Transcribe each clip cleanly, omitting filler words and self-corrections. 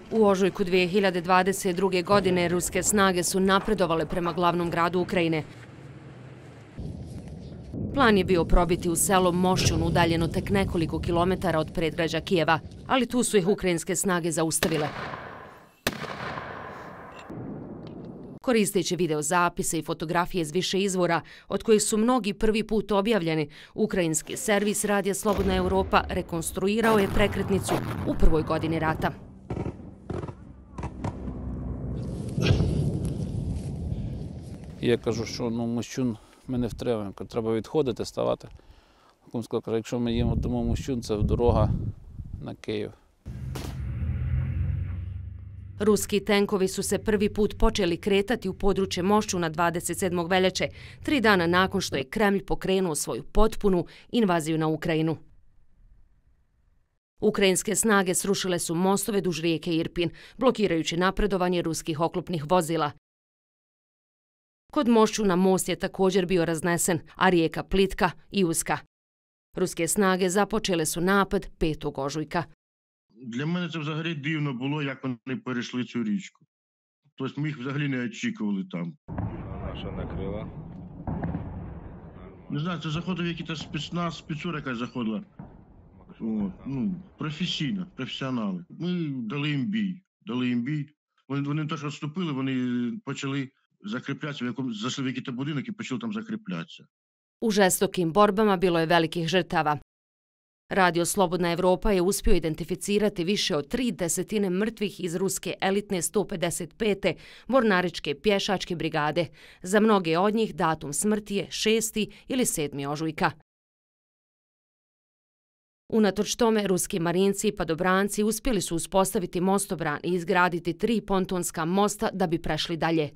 U ožujku 2022. godine ruske snage su napredovale prema glavnom gradu Ukrajine. Plan je bio probiti u selo Mošćun, udaljeno tek nekoliko kilometara od predgrađa Kijeva, ali tu su ih ukrajinske snage zaustavile. Koristeći videozapise i fotografije iz više izvora, od kojih su mnogi prvi put objavljeni, ukrajinski servis Radija Slobodna Evropa rekonstruirao je prekretnicu u prvoj godini rata. Я кажу, що Мощун ми не втримаємо, треба відходити, ставати. Кумсько каже, якщо ми їдемо Мощун, це дорога на Київ. Ruski tenkovi su se prvi put počeli kretati u područje Mošćuna 27. veljače, 3 dana nakon što je Kremlj pokrenuo svoju potpunu invaziju na Ukrajinu. Ukrajinske snage srušile su mostove duž rijeke Irpin, blokirajući napredovanje ruskih oklopnih vozila. Kod Mošćuna most je također bio raznesen, a rijeka plitka i uska. Ruske snage započele su napad 5. ožujka. Для мене це взагалі дивно було, як вони перейшли цю річку. Тобто ми їх взагалі не очікували там. Наша накрила. Не знаю, це заходив якийсь спецназ, спецура якась заходила. От, професіонали. Ми дали їм бій. Вони не те, що відступили, вони почали закріплятися, зайшли в якийсь будинок і почали там закріплятися. U žestokim borbama bilo je velikih žrtava. Radio Slobodna Evropa je uspio identificirati više od 30 mrtvih iz ruske elitne 155. mornaričke pješačke brigade. Za mnoge od njih datum smrti je 6. ili 7. ožujka. Unatoč tome, ruski marinci i padobranci uspjeli su uspostaviti mostobran i izgraditi 3 pontonska mosta da bi prešli dalje.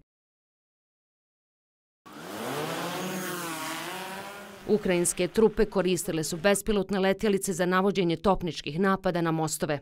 Ukrajinske trupe koristile su bespilotne letjelice za navođenje topničkih napada na mostove.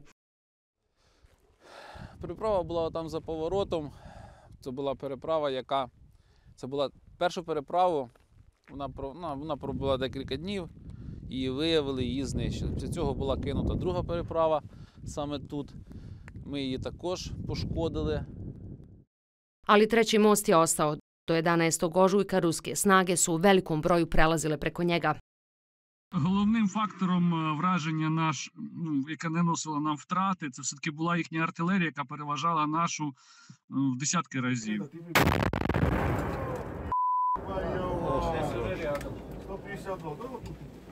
Переправа була там за поворотом. Це була переправа, це була перша переправа, вона пробула декілька днів, її виявили, її знищили. Після цього була кинута друга переправа саме тут. Ми її також пошкодили. Ali treći most je ostao. Do 11. ožujka ruske snage su u velikom broju prelazile preko njega. Головним фактором враження яке не наносило нам втрати, це все-таки була їхня артилерія, яка переважала нашу в десятки разів. 152.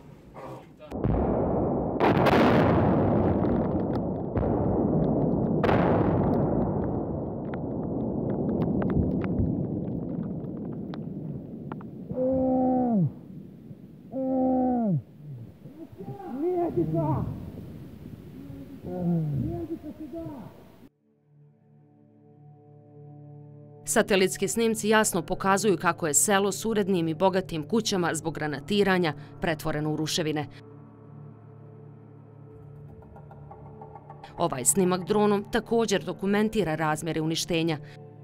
Satelitski snimci jasno pokazuju kako je selo s urednim i bogatim kućama zbog granatiranja pretvoreno u ruševine. Ovaj snimak dronom također dokumentira razmjere uništenja.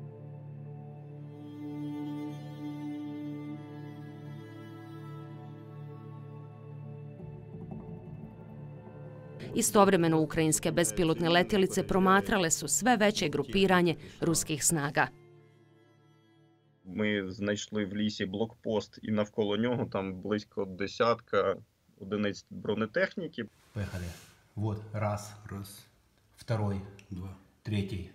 Istovremeno ukrajinske bespilotne letjelice promatrale su sve veće grupiranje ruskih snaga. Ми знайшли в лісі блокпост і навколо нього там близько десятка одиниць бронетехніки. Поехали. Вот, раз, второй, третий,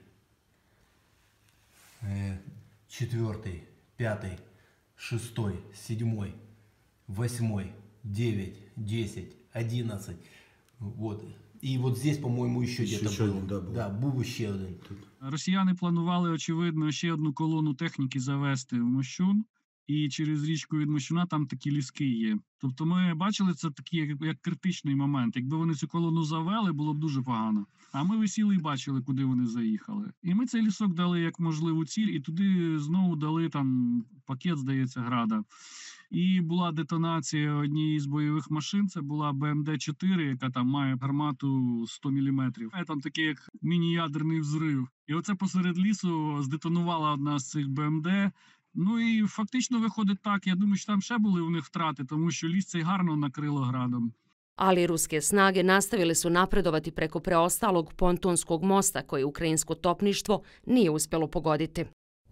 четвертый, пятый, шестой, седьмой, восьмой, 9, 10, 11. Вот. І от здесь, по-моєму, ще где-то був. Да, був ще один. Росіяни планували, очевидно, ще одну колону техніки завести в Мощун. І через річку від Мощуна там такі ліски є. Тобто ми бачили це такий як критичний момент. Якби вони цю колону завели, було б дуже погано. А ми висіли і бачили, куди вони заїхали. І ми цей лісок дали як можливу ціль, і туди знову дали там пакет, здається, града. І була детонація однієї з бойових машин, це була БМД-4, яка там має гармату 100 мм. Там такий як міні-ядерний взрив. І оце посеред лісу здетонувала одна з цих БМД. Ну і фактично виходить так, я думаю, що там ще були у них втрати, тому що ліс цей гарно накрило градом. Ali ruske snage nastavile su napredovati preko preostalog pontonskog mosta koji ukrajinsko topništvo nije uspjelo pogoditi.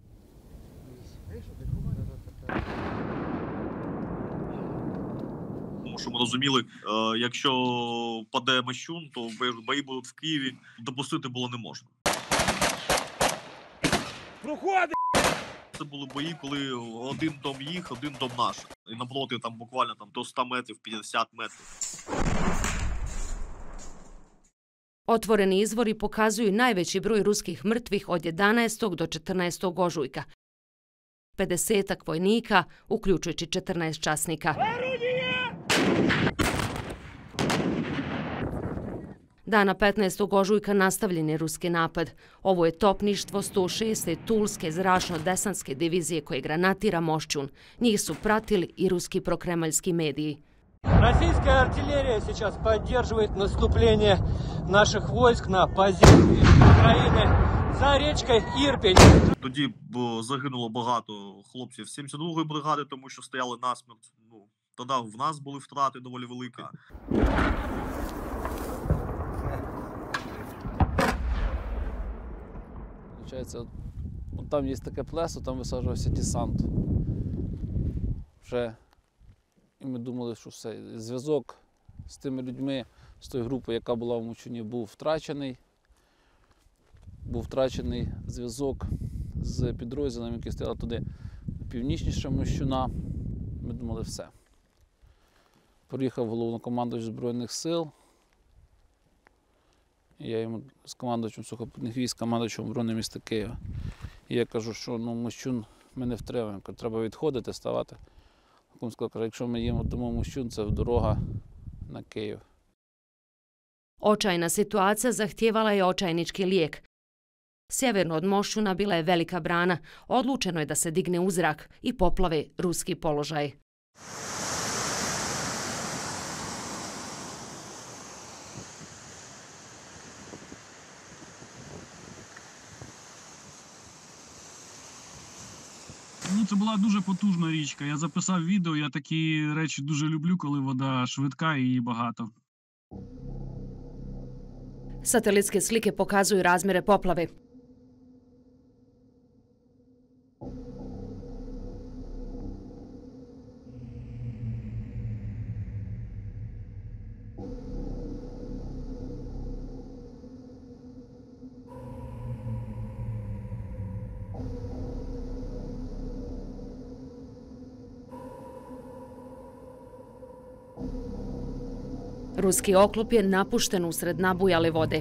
Тому що ми розуміли, якщо паде Мощун, то бої будуть в Києві, допустити було не можна. Проходи! Це були бої, коли один дом їх, один дом наш. І напроти там буквально до 100 метрів, 50 метрів. Otvoreni izvori pokazuju najveći broj ruskih mrtvih od 11. do 14. ožujka. 50-ak vojnika, uključujući 14 časnika. Dana 15. ožujka nastavljen je ruski napad. Ovo je topništvo 106. Tulske zračno-desantske divizije koje granatira Moščun. Njih su pratili i ruski prokremaljski mediji. Российская артиллерия сейчас поддерживает наступление наших войск на позиции Украины за річкою Ірпінь. Тоді загинуло багато хлопців 72-ї бригади, тому що стояли насмерть. Тоді в нас були втрати доволі великі. Получається, от там є таке плесо, там висаджувався десант. Вже і ми думали, що все, зв'язок з тими людьми, з тою групою, яка була в Мощуні, був втрачений. Був втрачений зв'язок з підрозділами, які стояли туди північніше Мощуна. Ми думали, все. Приїхав головнокомандувач Збройних сил. І я йому з командувачем сухопутних військ, командувачем оборони міста Києва. І я кажу, що Мощун ми не втримаємо, треба відходити, ставати. Він сказав, якщо ми їм дамо Мощун, це дорога na Kijev. Očajna situacija zahtijevala je očajnički lijek. Sjeverno od Moščuna bila je velika brana. Odlučeno je da se digne u zrak i poplave ruski položaj. Це була дуже потужна річка. Я записав відео, я такі речі дуже люблю, коли вода швидка і її багато. Satelitske slike pokazuju razmjere poplave. Ruski oklop je napušten usred nabujale vode.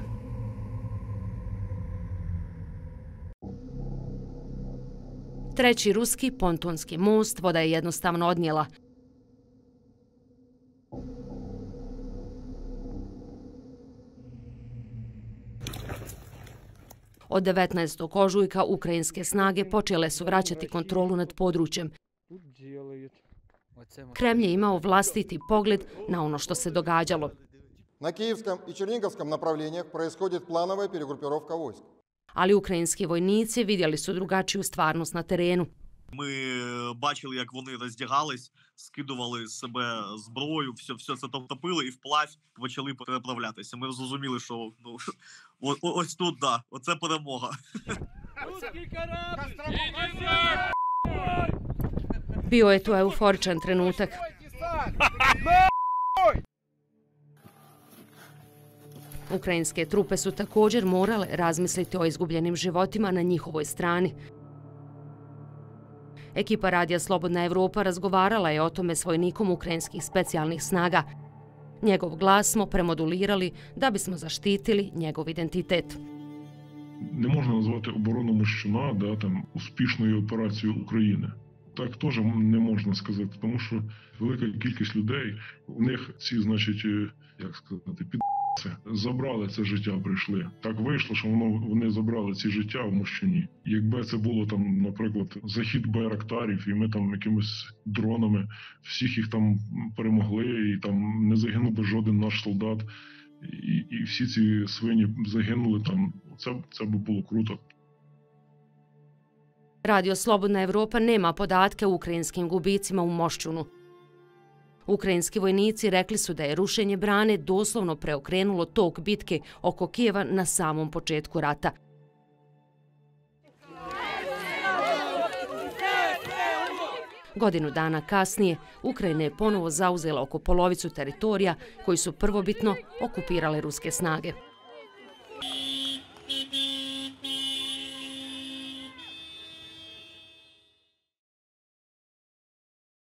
Treći ruski pontonski most voda je jednostavno odnijela. Od 19. ožujka ukrajinske snage počele su vraćati kontrolu nad područjem. Kremlj je imao vlastiti pogled na ono što se događalo. Na kijevskom i černigovskom направлениях происходит плановая перегруппировка войск. Ali ukrajinski vojnici vidjeli su drugačiju stvarnost na terenu. Ми бачили, як вони роздягались, скидували з себе зброю, все це топили і вплавь почали переправлятися. Ми зрозуміли, що ось тут, да, оце перемога. Bio je to euforičan trenutak. Ukrajinske trupe su također morale razmisliti o izgubljenim životima na njihovoj strani. Ekipa Radija Slobodna Evropa razgovarala je o tome s vojnikom ukrajinskih specijalnih snaga. Njegov glas smo premodulirali da bismo zaštitili njegov identitet. Не можна назвати оборону Мощуна успішною операцією України. Так теж не можна сказати, тому що велика кількість людей, у них ці, як сказати, забрали це життя, прийшли. Так вийшло, що вони забрали ці життя в Мощуні. Якби це було наприклад, захід байрактарів, і ми якимись дронами всіх їх перемогли, і не загинув би жоден наш солдат, і всі ці свині загинули це би було круто. Radio Slobodna Evropa nema podatke o ukrajinskim gubicima u Moščunu. Ukrajinski vojnici rekli su da je rušenje brane doslovno preokrenulo tok bitke oko Kijeva na samom početku rata. Godinu dana kasnije, Ukrajina je ponovo zauzela oko polovicu teritorija koji su prvobitno okupirale ruske snage.